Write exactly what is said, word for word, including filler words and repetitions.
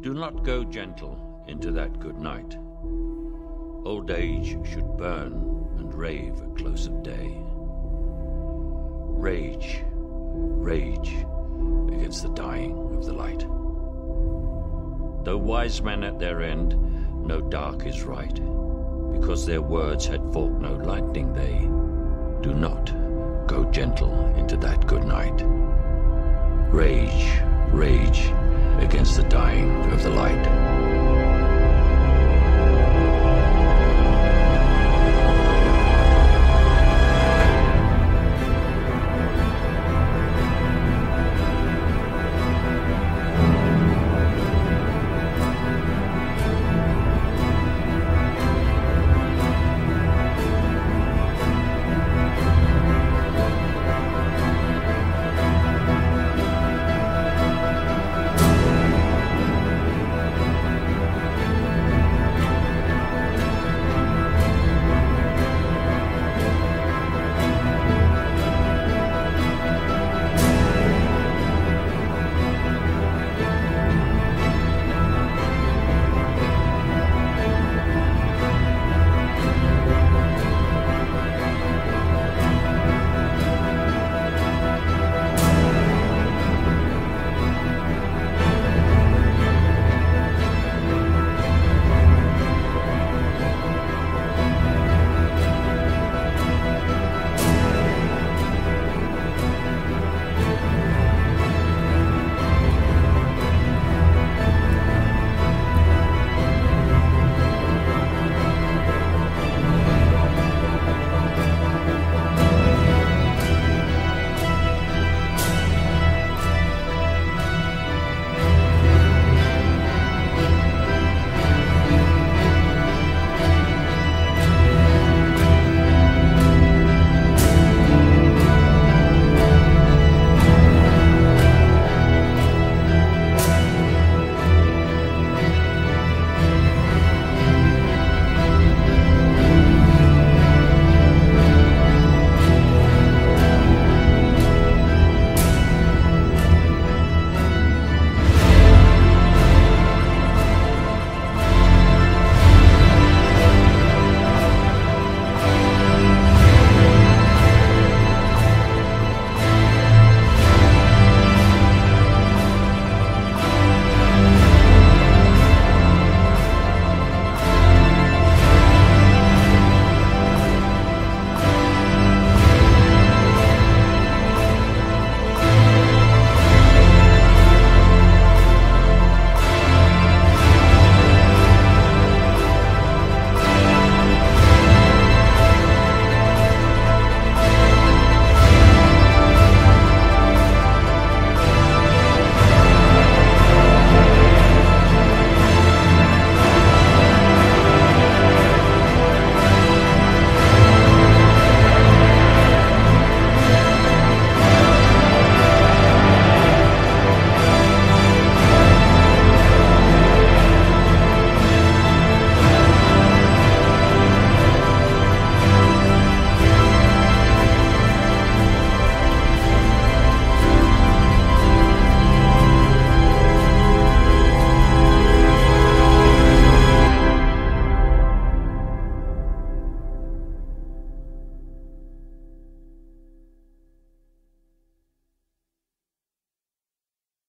Do not go gentle into that good night. Old age should burn and rave at close of day. Rage, rage against the dying of the light. Though wise men at their end know dark is right, because their words had forked no lightning, they do not go gentle into that good night. Rage, rage against the dying of the light.